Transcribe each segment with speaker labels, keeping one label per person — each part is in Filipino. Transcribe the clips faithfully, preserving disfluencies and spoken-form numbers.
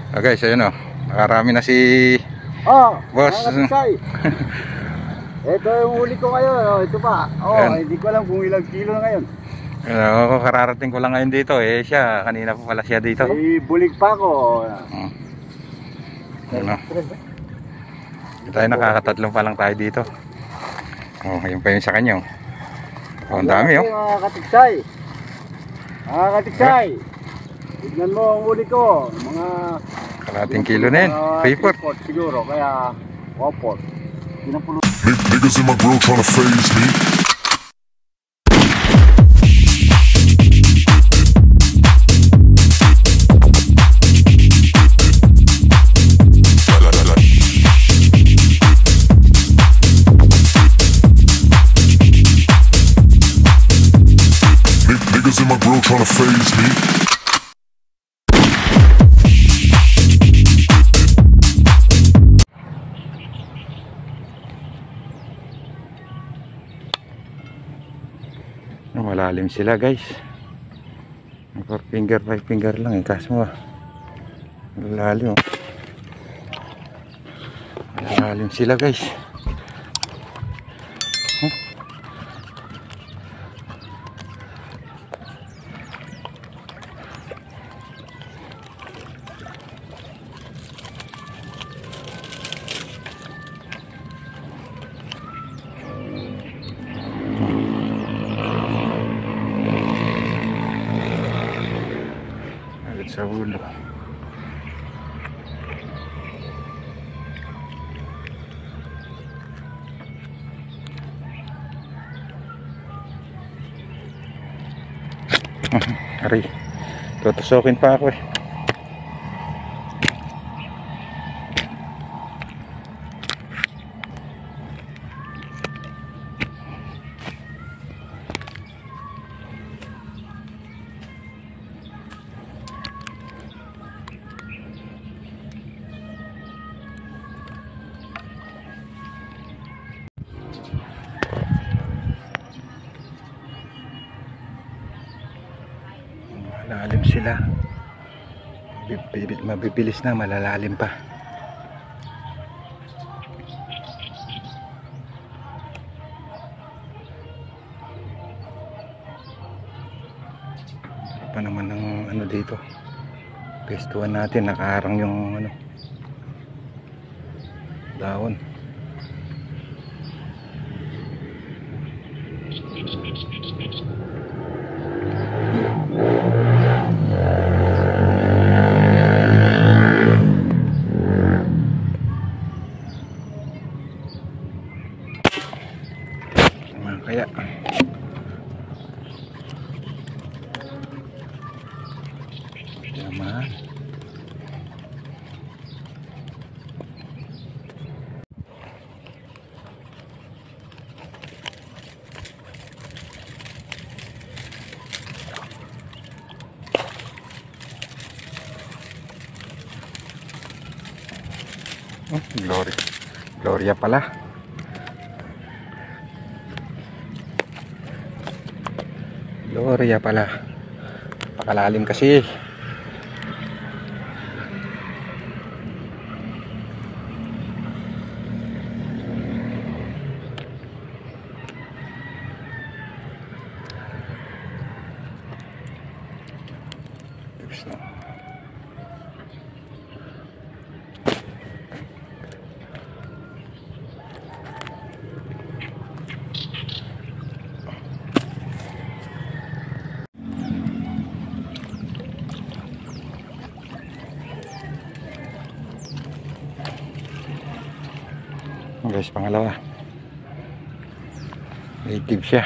Speaker 1: Okay, so yun o. Nakarami na si
Speaker 2: Oh,
Speaker 1: boss.
Speaker 2: mga katisay. Ito yung huli ko ngayon. Oh, ito pa. Oh,
Speaker 1: Ayan.
Speaker 2: hindi ko alam kung ilang kilo na ngayon.
Speaker 1: Ano, kararating ko lang ngayon dito eh. Siya, kanina pa pala siya dito.
Speaker 2: May bulig pa ako.
Speaker 1: Hmm. Ano. Tayo nakakatatlong pa lang tayo dito. Oh, yun pa yun sa kanya. Oh, ang dami oh.
Speaker 2: Mga katiksay. Mga katiksay. Tignan mo ang huli ko. Mga
Speaker 1: kalating kilo na yun. Paper.
Speaker 2: Siguro, kaya wapot. Pinapulo.
Speaker 3: Niggas in my grill tryna phase me. Niggas in my grill tryna phase me.
Speaker 1: Malalim sila guys. four finger, five finger lang eh. Kaso malalim oh. Malalim sila guys. Huh? Sa ulo. Aray, tutusokin pa ako eh. Malalim sila. Mabibilis na, malalalim pa. Pa naman ng ano dito. Pestuhan natin, nakaharang yung ano dahon. Kaya naman oh, Gloria Gloria pala. Gloria pala. Pakalalim kasi. Guys, pangalawa. Native siya.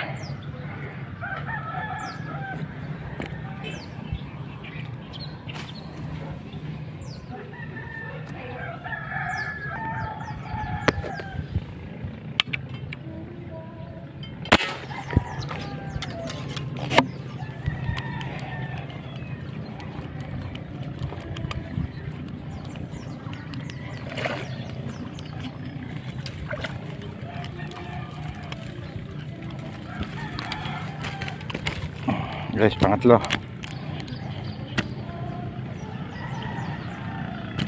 Speaker 1: Guys, pangatlo.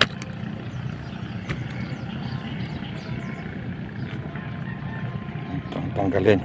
Speaker 1: tanggalin.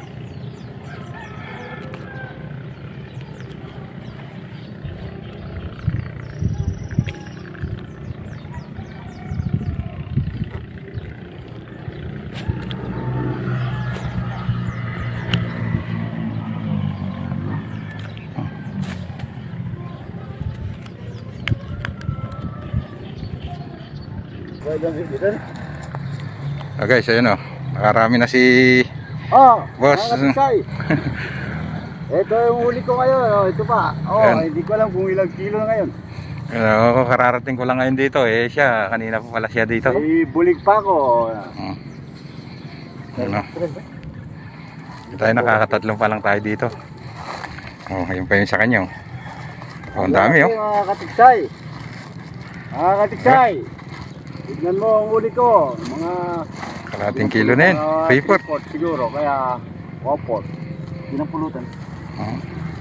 Speaker 1: Oh guys, ayun o. Nakarami na si
Speaker 2: Oh,
Speaker 1: Boss.
Speaker 2: mga katiksay. Ito yung huli ko ngayon. Oh, ito pa. Oh,
Speaker 1: Ayan.
Speaker 2: hindi ko alam kung ilang kilo na ngayon.
Speaker 1: ano, kararating ko lang ngayon dito eh. Siya, kanina pa pala siya dito.
Speaker 2: May bulig pa ako.
Speaker 1: Hmm. Ano? Tayo nakakatatlong pa lang tayo dito. Oh, ayun pa yun sa kanya. Oh, ang dami oh.
Speaker 2: Mga katiksay. Mga katiksay. Tignan mo ang huli ko. Mga
Speaker 1: Kalating kilo na yun.
Speaker 2: mga
Speaker 1: Paper.
Speaker 2: three-fourths siguro. Kaya one-fourth. Yun ang pulutan.
Speaker 1: Oh.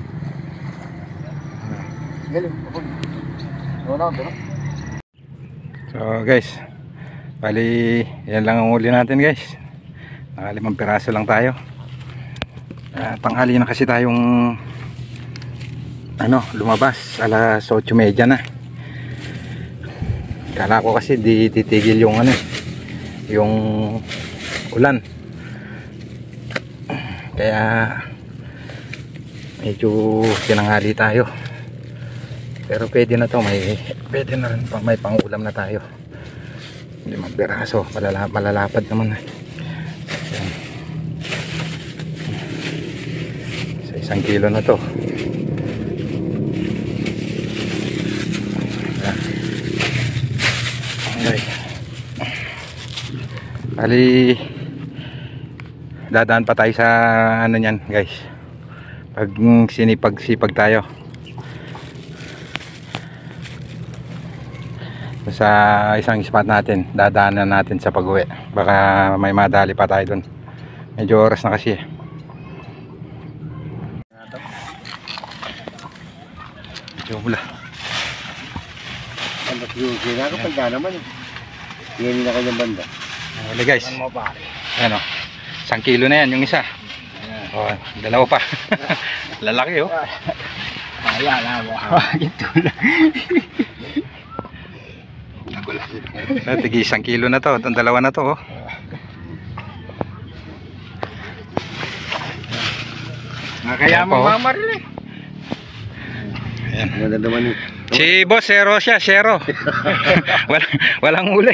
Speaker 2: Galing. Wala ako, pero.
Speaker 1: So guys, bali yan lang ang huli natin guys. Nakalimang piraso lang tayo. Uh, tanghali na kasi tayong ano, lumabas alas otso media na. Kala ko kasi di titigil yung ano, yung ulan. Kaya medyo tinanghali tayo. Pero pwede na to, may pwede na rin pa, may pangulam na tayo. Limang piraso, malala, malalapad naman. Yan. Sa isang kilo na to. Yan. Okay. Bali, dadaan pa tayo sa ano nyan guys. Pag sinipag-sipag tayo. Sa isang spot natin, dadaanan natin sa pag-uwi. Baka may madali pa tayo dun. Medyo oras na kasi. Medyo mula.
Speaker 2: Ang yung kinakapagda naman eh. Tingnan na kanyang banda.
Speaker 1: Wala guys. Ano, isang kilo na yan yung isa. Oh, dalawa pa. Lalaki oh.
Speaker 2: Wala na mo. Ito lang.
Speaker 1: Tigi isang kilo na to. Itong dalawa na to oh.
Speaker 2: Kaya
Speaker 1: mo
Speaker 2: mamaril eh.
Speaker 1: Ayan.
Speaker 2: Ganda naman eh.
Speaker 1: Si Boss Zero siya, Zero. walang, walang huli.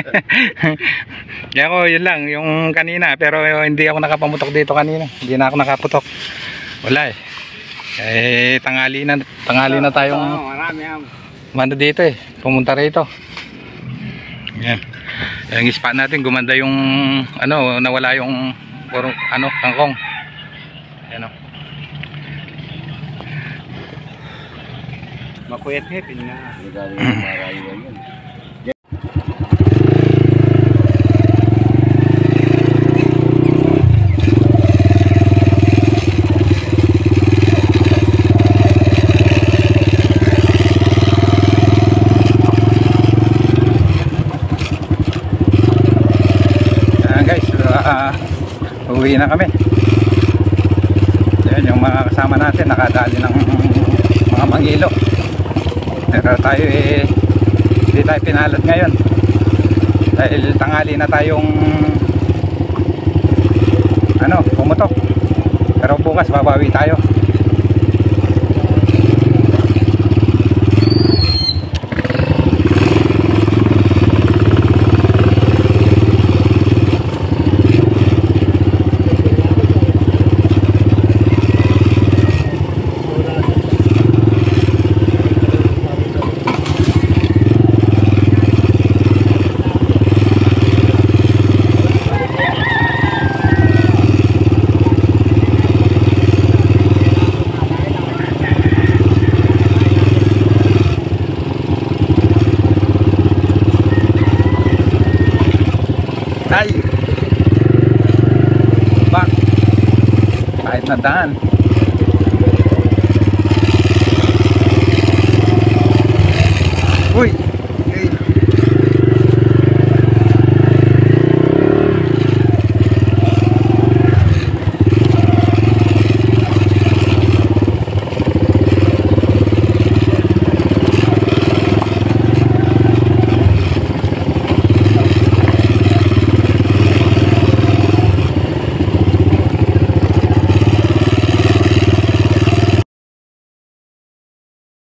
Speaker 1: Kaya ko yun lang, yung kanina. Pero hindi ako nakapamutok dito kanina. Hindi na ako nakaputok. Wala eh. Eh, tanghali na, tanghali na tayong
Speaker 2: Marami ang
Speaker 1: mano dito eh. Pumunta rito. Yan. Yung spot natin, gumanda yung ano, nawala yung puro, ano, kangkong. Ayan o.
Speaker 2: makuyat-hipin na. Magaling ang marayo yun.
Speaker 1: Uwi na kami. Yan yung mga kasama natin nakadali ng mga mangilo. Pero tayo eh hindi tayo pinalad ngayon dahil tanghali na tayong ano, pumutok. Pero bukas babawi tayo. Ay! Bak! Kahit na daan.